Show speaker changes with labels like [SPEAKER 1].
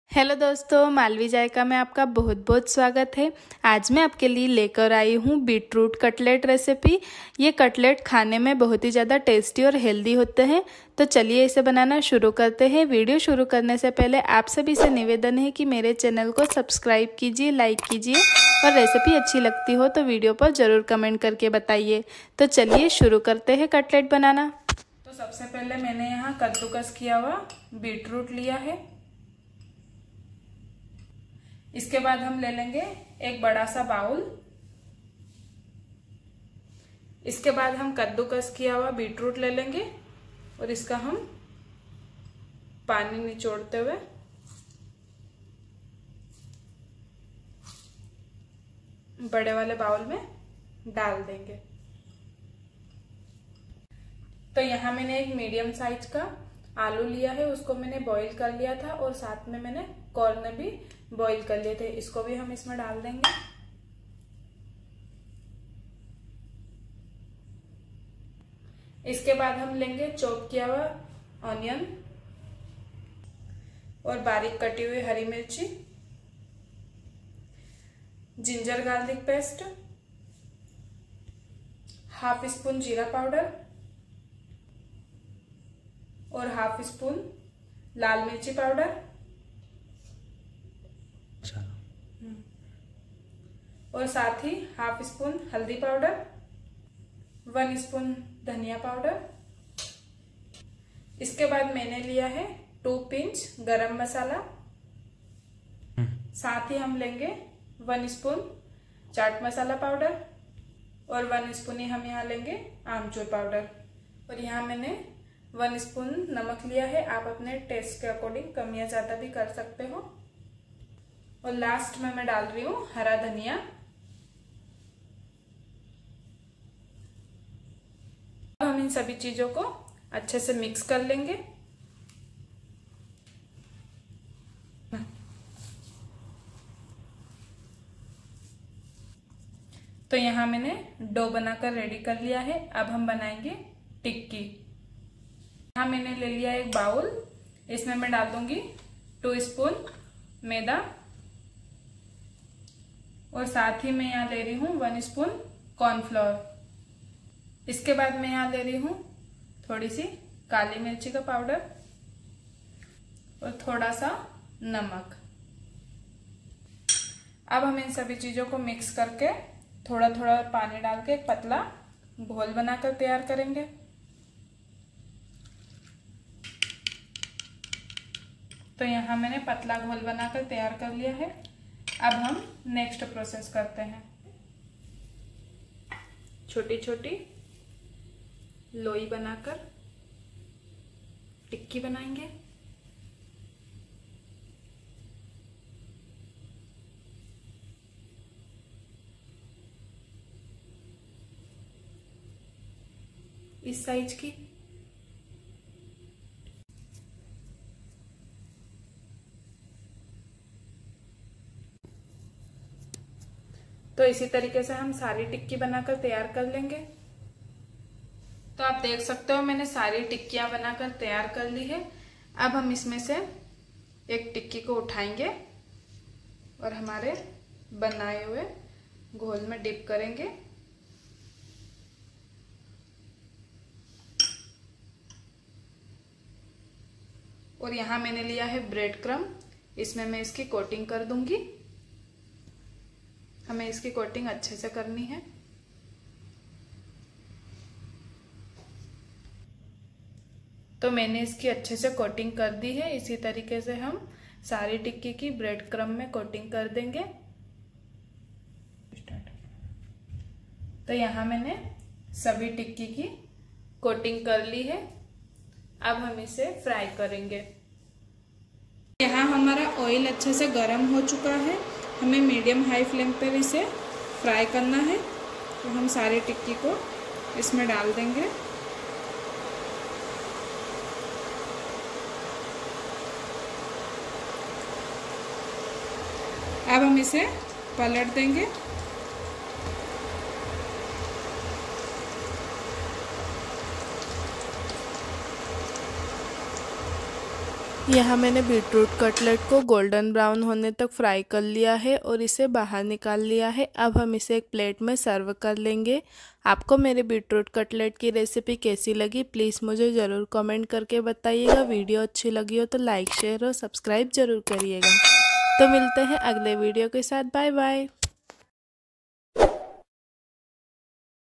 [SPEAKER 1] Hello दोस्तों, मालवी जायका में आपका बहुत बहुत स्वागत है। आज मैं आपके लिए लेकर आई हूँ बीटरूट कटलेट रेसिपी। ये कटलेट खाने में बहुत ही ज़्यादा टेस्टी और हेल्दी होते हैं। तो चलिए इसे बनाना शुरू करते हैं। वीडियो शुरू करने से पहले आप सभी से निवेदन है कि मेरे चैनल को सब्सक्राइब कीजिए, लाइक कीजिए और रेसिपी अच्छी लगती हो तो वीडियो पर ज़रूर कमेंट करके बताइए। तो चलिए शुरू करते हैं कटलेट बनाना। तो सबसे पहले मैंने यहाँ कद्दूकस किया हुआ बीटरूट लिया है। इसके बाद हम ले लेंगे एक बड़ा सा बाउल। इसके बाद हम कद्दूकस किया हुआ बीटरूट ले लेंगे और इसका हम पानी निचोड़ते हुए बड़े वाले बाउल में डाल देंगे। तो यहाँ मैंने एक मीडियम साइज का आलू लिया है, उसको मैंने बॉईल कर लिया था और साथ में मैंने कॉर्न भी बॉईल कर लिए थे। इसको भी हम इसमें डाल देंगे। इसके बाद हम लेंगे चॉप किया हुआ ऑनियन और बारीक कटी हुई हरी मिर्ची, ginger garlic paste, half spoon जीरा पाउडर और हाफ स्पून लाल मिर्ची पाउडर और साथ ही हाफ स्पून हल्दी पाउडर, 1 स्पून धनिया पाउडर। इसके बाद मैंने लिया है 2 पिंच गरम मसाला। साथ ही हम लेंगे 1 स्पून चाट मसाला पाउडर और 1 स्पून ही हम यहाँ लेंगे आमचूर पाउडर। और यहाँ मैंने 1 स्पून नमक लिया है। आप अपने टेस्ट के अकॉर्डिंग कम या ज्यादा भी कर सकते हो। और लास्ट में मैं डाल रही हूँ हरा धनिया। हम इन सभी चीजों को अच्छे से मिक्स कर लेंगे। तो यहाँ मैंने डो बनाकर रेडी कर लिया है। अब हम बनाएंगे टिक्की। यहाँ मैंने ले लिया एक बाउल। इसमें मैं डाल दूंगी 2 स्पून मैदा और साथ ही मैं यहाँ ले रही हूँ 1 स्पून कॉर्नफ्लोर। इसके बाद मैं यहाँ ले रही हूँ थोड़ी सी काली मिर्ची का पाउडर और थोड़ा सा नमक। अब हम इन सभी चीजों को मिक्स करके थोड़ा थोड़ा पानी डाल के एक पतला घोल बनाकर तैयार करेंगे। तो यहाँ मैंने पतला घोल बनाकर तैयार कर लिया है। अब हम नेक्स्ट प्रोसेस करते हैं। छोटी छोटी लोई बनाकर टिक्की बनाएंगे। इस साइज की। तो इसी तरीके से हम सारी टिक्की बनाकर तैयार कर लेंगे। तो आप देख सकते हो मैंने सारी टिक्कियां बनाकर तैयार कर ली है। अब हम इसमें से एक टिक्की को उठाएंगे और हमारे बनाए हुए घोल में डिप करेंगे। और यहाँ मैंने लिया है ब्रेड क्रम्ब। इसमें मैं इसकी कोटिंग कर दूंगी। हमें इसकी कोटिंग अच्छे से करनी है। तो मैंने इसकी अच्छे से कोटिंग कर दी है। इसी तरीके से हम सारी टिक्की की ब्रेड क्रम्ब में कोटिंग कर देंगे। तो यहाँ मैंने सभी टिक्की की कोटिंग कर ली है। अब हम इसे फ्राई करेंगे। यहाँ हमारा ऑयल अच्छे से गर्म हो चुका है। हमें मीडियम हाई फ्लेम पर इसे फ्राई करना है। तो हम सारी टिक्की को इसमें डाल देंगे। अब हम इसे पलट देंगे। यहाँ मैंने बीटरूट कटलेट को गोल्डन ब्राउन होने तक फ्राई कर लिया है और इसे बाहर निकाल लिया है। अब हम इसे एक प्लेट में सर्व कर लेंगे। आपको मेरे बीटरूट कटलेट की रेसिपी कैसी लगी प्लीज़ मुझे ज़रूर कमेंट करके बताइएगा। वीडियो अच्छी लगी हो तो लाइक शेयर और सब्सक्राइब ज़रूर करिएगा। तो मिलते हैं अगले वीडियो के साथ। Bye bye.